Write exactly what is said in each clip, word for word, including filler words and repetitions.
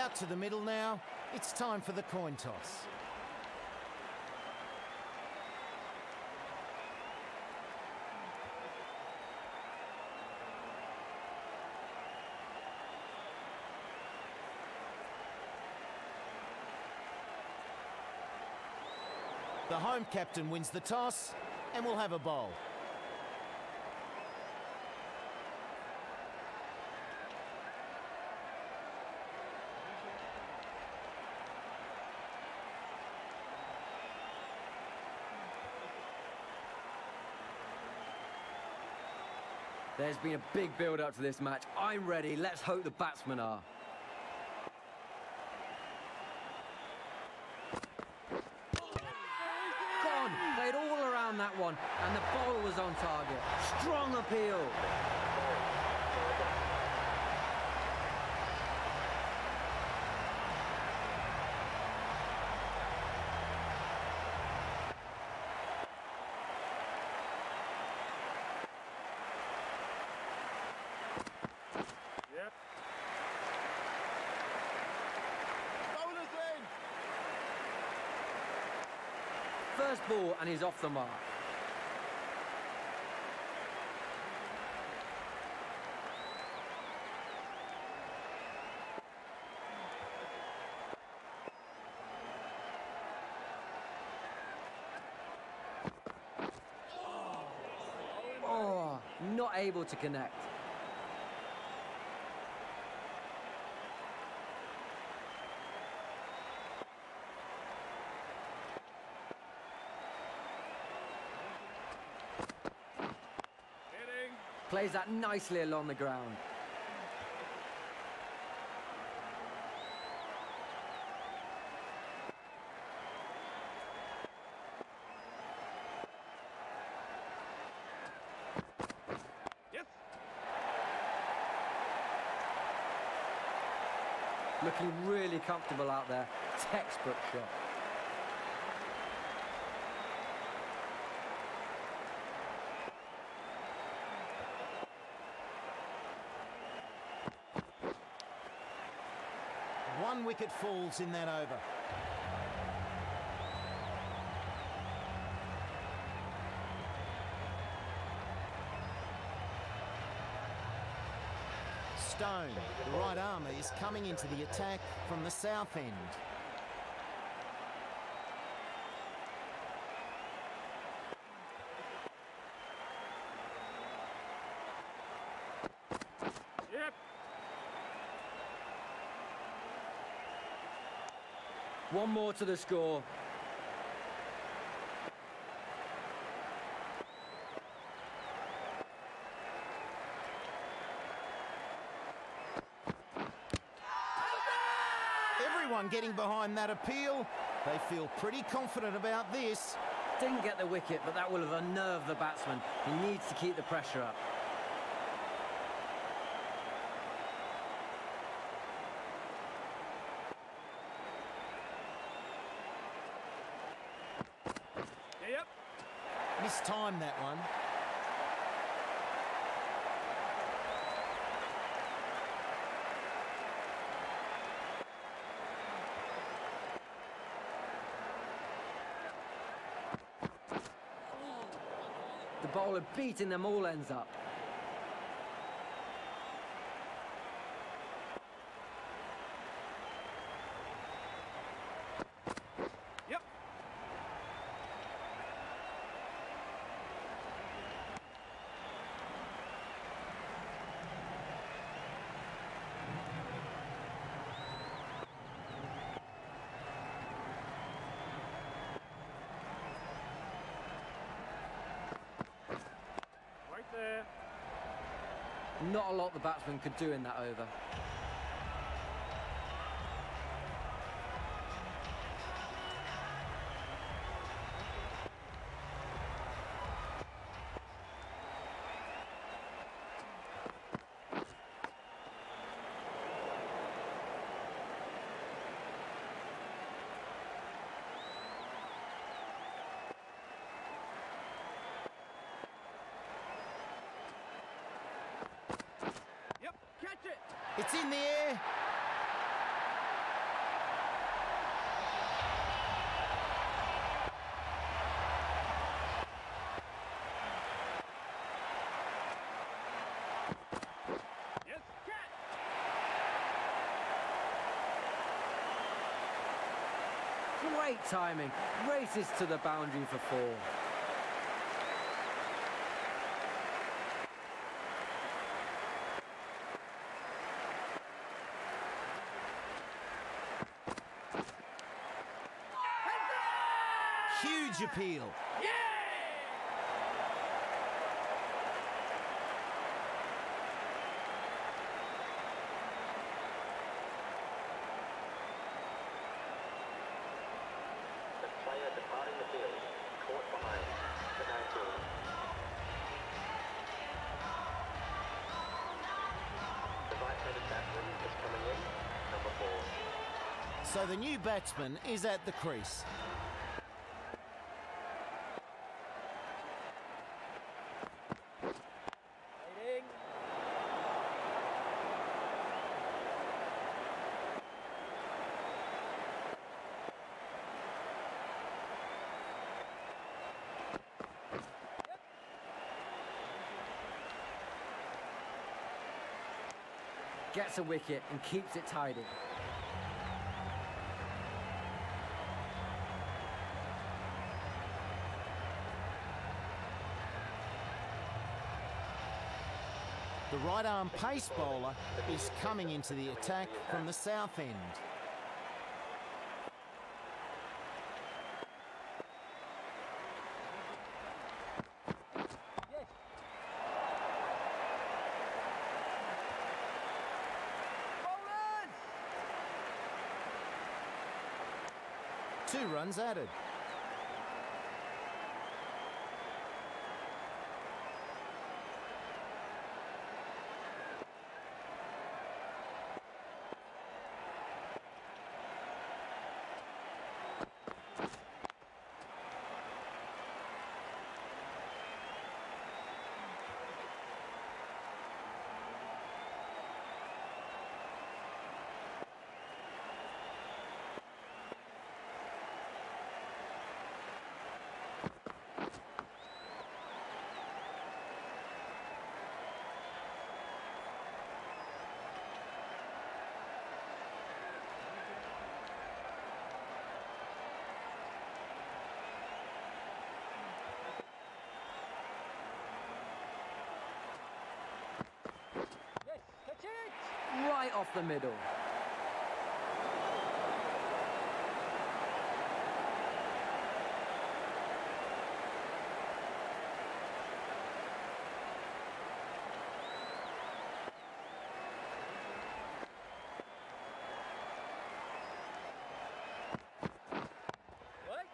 Out to the middle now. It's time for the coin toss. The home captain wins the toss, and we'll have a bowl. There's been a big build-up to this match. I'm ready. Let's hope the batsmen are. Gone. Played all around that one, and the bowler was on target. Strong appeal. Yep. Bowler's in. First ball, and he's off the mark. Oh, not able to connect. Plays that nicely along the ground. Yes. Looking really comfortable out there. Textbook shot. One wicket falls in that over. Stone, the right armour, is coming into the attack from the south end. Yep. One more to the score. Everyone getting behind that appeal. They feel pretty confident about this. Didn't get the wicket, but that will have unnerved the batsman. He needs to keep the pressure up. Yep. Mistimed that one. The bowler beating them all ends up. Yep. Right there. Not a lot the batsman could do in that over. Yep. Catch it. It's in the air. Great timing. Races to the boundary for four. Huge appeal. The player departing the field, caught behind, the nineteen. The right-handed batsman is coming in, number four. So the new batsman is at the crease. Waiting. Gets a wicket and keeps it tidy. The right-arm pace bowler is coming into the attack from the south end. Yes. Bowlers! Two runs added. Yes, catch it! Right off the middle. What?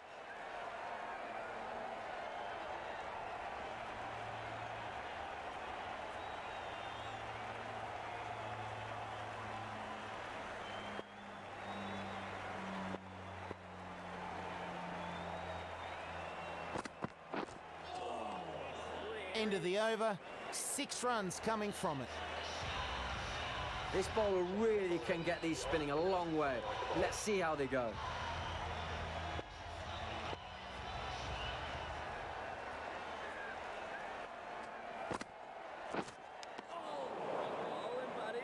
End of the over, six runs coming from it. This bowler really can get these spinning a long way. Let's see how they go. Bowling, buddy.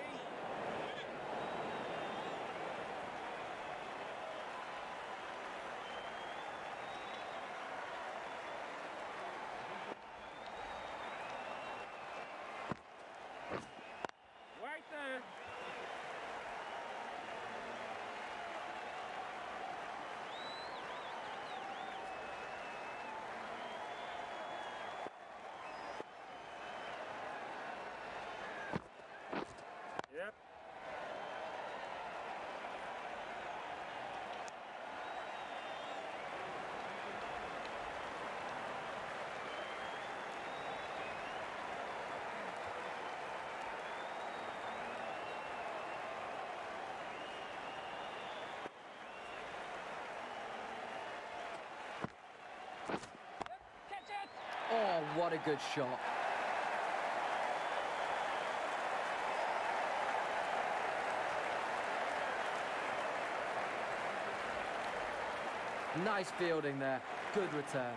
Right there. Yep. Catch it! Oh, what a good shot. Nice fielding there. Good return.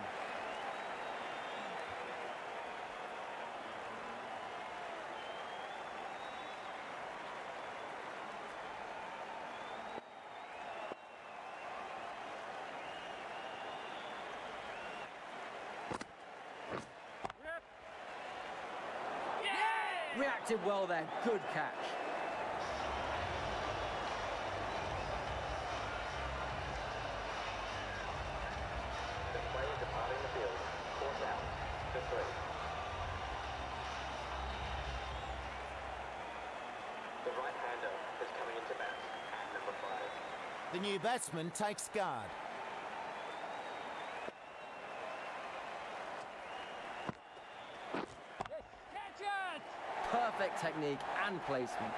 Reacted well there, good catch. The player departing the field. Caught out. For three. The right-hander is coming into bat at number five. The new batsman takes guard. Yes, catch it! Perfect technique and placement.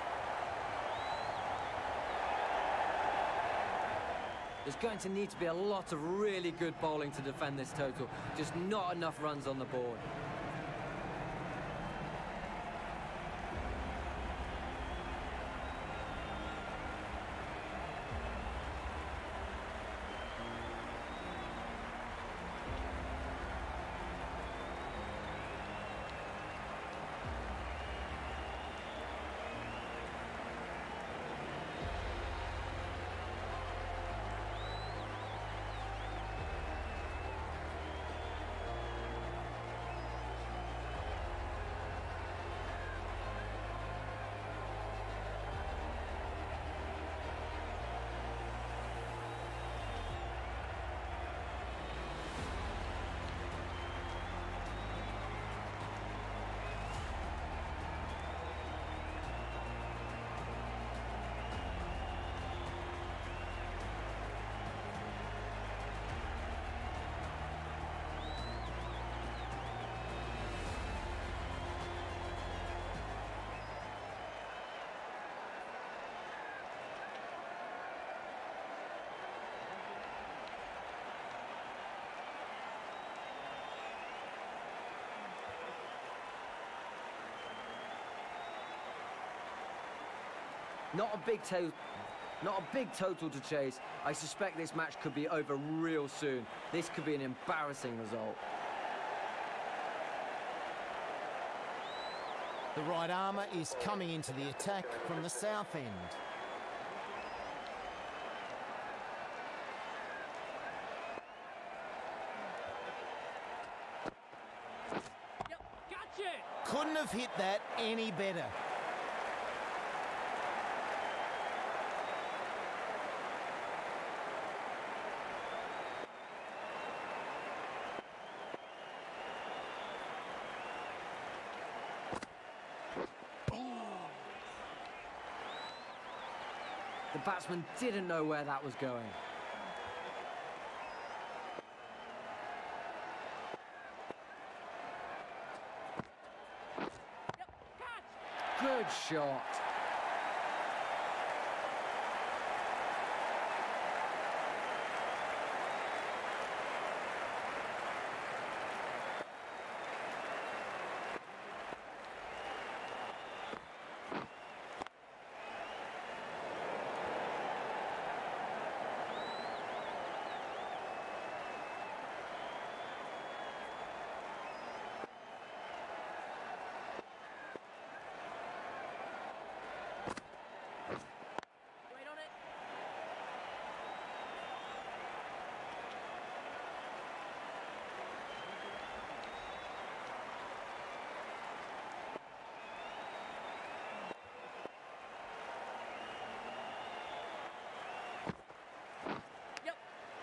There's going to need to be a lot of really good bowling to defend this total. Just not enough runs on the board. Not a big to not a big total to chase. I suspect this match could be over real soon. This could be an embarrassing result. The right armour is coming into the attack from the south end. Yep, catch it! Couldn't have hit that any better. The batsman didn't know where that was going. Yep, catch! Good shot. Wait on it. Yep.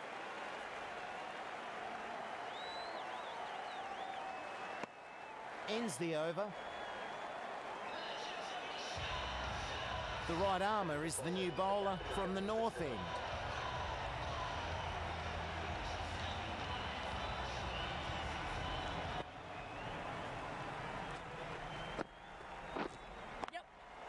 Ends the over. The right armour is the new bowler from the north end. Yep.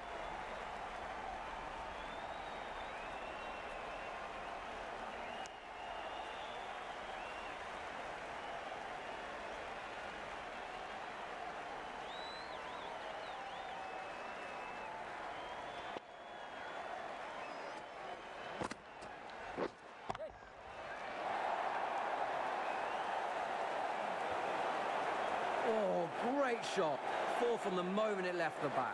Oh, great shot. Four from the moment it left the bat.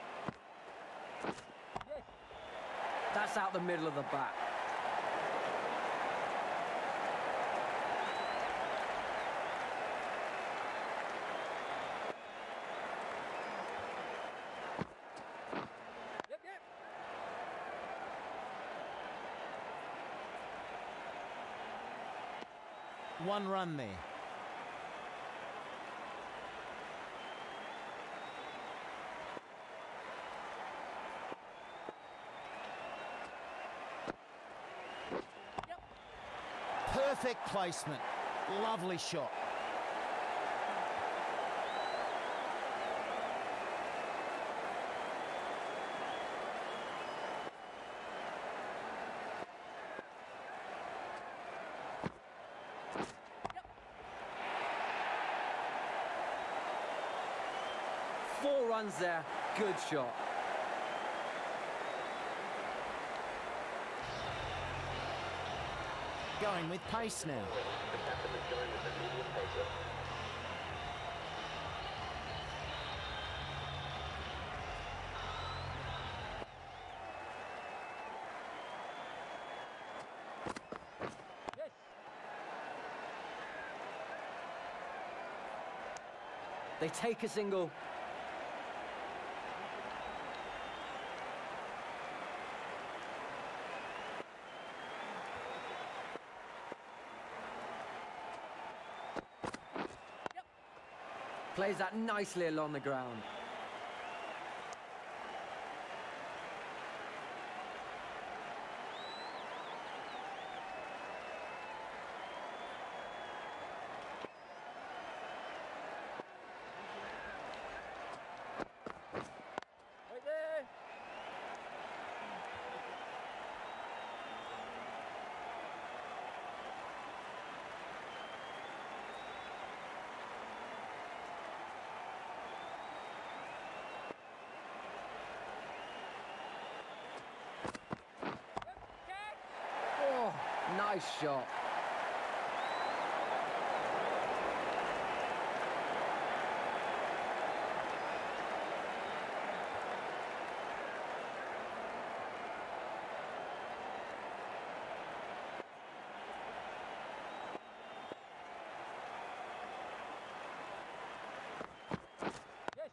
Yes. That's out the middle of the bat. One run there. Yep. Perfect placement. Lovely shot. Four runs there. Good shot. Going with pace now. The captain is going with the medium pacer. Yes. They take a single. Yep. Plays that nicely along the ground. Right there. Yep. Catch. Oh, nice shot. Yes.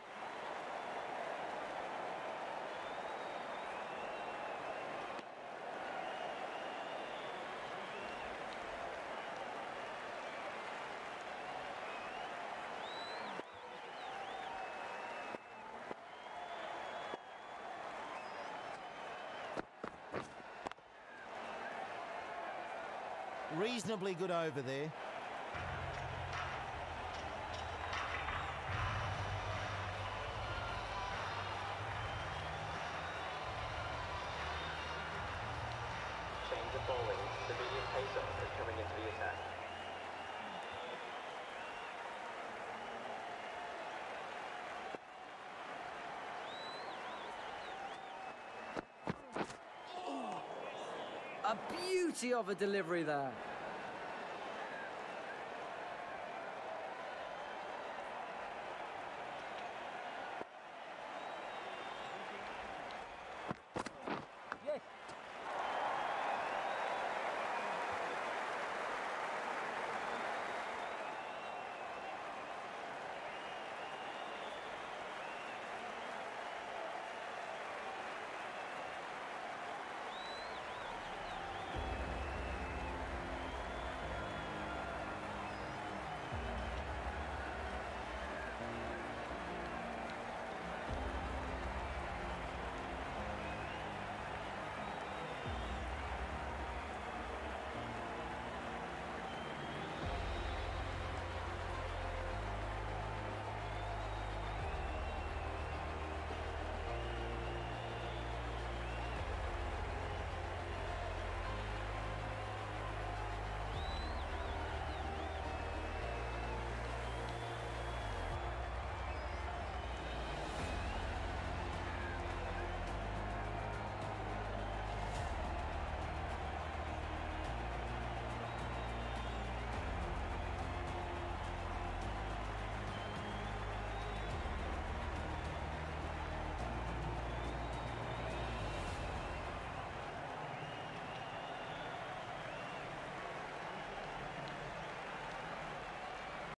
Reasonably good over there. Change of bowling. The medium pacer is coming into the attack. A beauty of a delivery there.